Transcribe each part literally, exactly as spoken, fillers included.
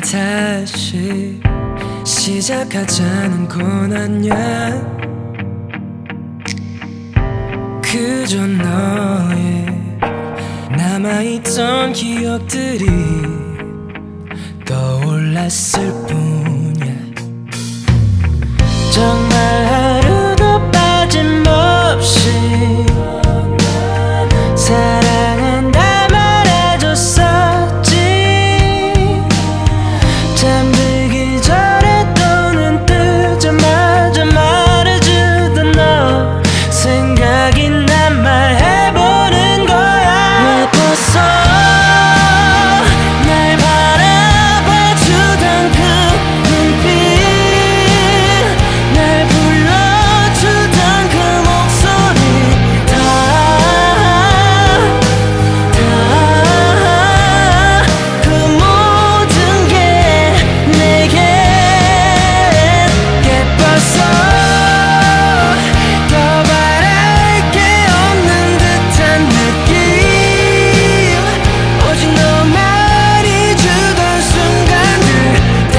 다시 시작하자는 건 아냐. 그저 너의 남아있던 기억들이 떠올랐을 뿐이야. 정말 하루도 빠짐없이 사랑한다 말해줬었지. 잠들기 전에 또 눈 뜨자마자 말해주던 너 생각이 난 말해보는 거야. 왜 벌써 날 바라봐주던 그 눈빛, 날 불러주던 그 목소리, 다 다 그 모든 게 내게 예뻤어. 더 바랄 게 없는 듯한 느낌, 오직 너만이 주던 순간들 다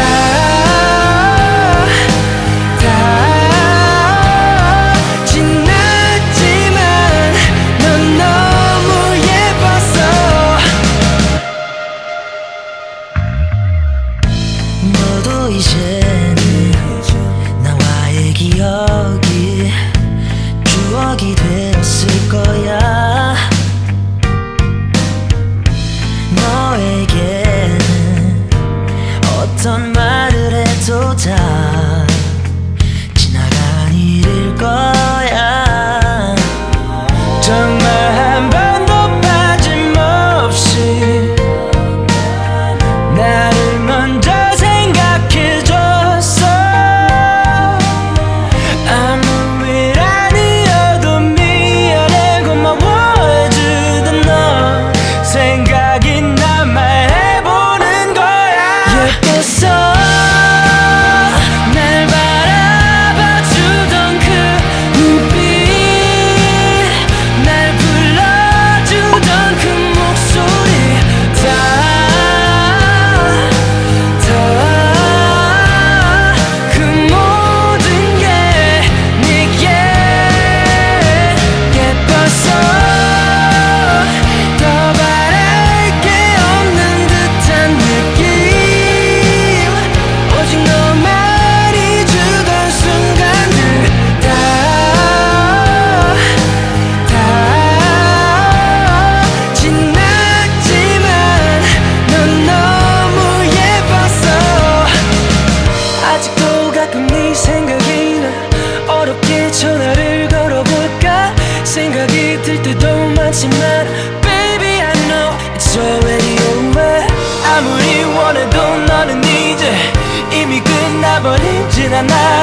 다 지났지만 넌 너무 예뻤어. 너도 이제는 나와의 기억이 추억이 되었을 거야. 너에게는 어떤 말을 해도 다 지나간 일일 거야. 정말 한 번도 빠짐없이 나를 먼저 생각해줬어. 아무 일 아니어도 미안해 고마워해주던 너 생각이 나 말해보는 거야. 예뻤어. 날 바라봐주던 그 눈빛, 날 불러주던 그 목소리, 다 다 그 모든 게 내게 예뻤어. 더 바랄 게 없는 듯한 느낌, 오직 너만이 주던 순간들 다 다 지났지만 넌 너무 예뻤어. 아직도 가끔 네 생각이 나. 어렵게 전화를 걸어볼까 생각이 들 때도 많지만 Baby I know it's already over. 아무리 원해도 너는 이제 이미 끝나버린 지난 날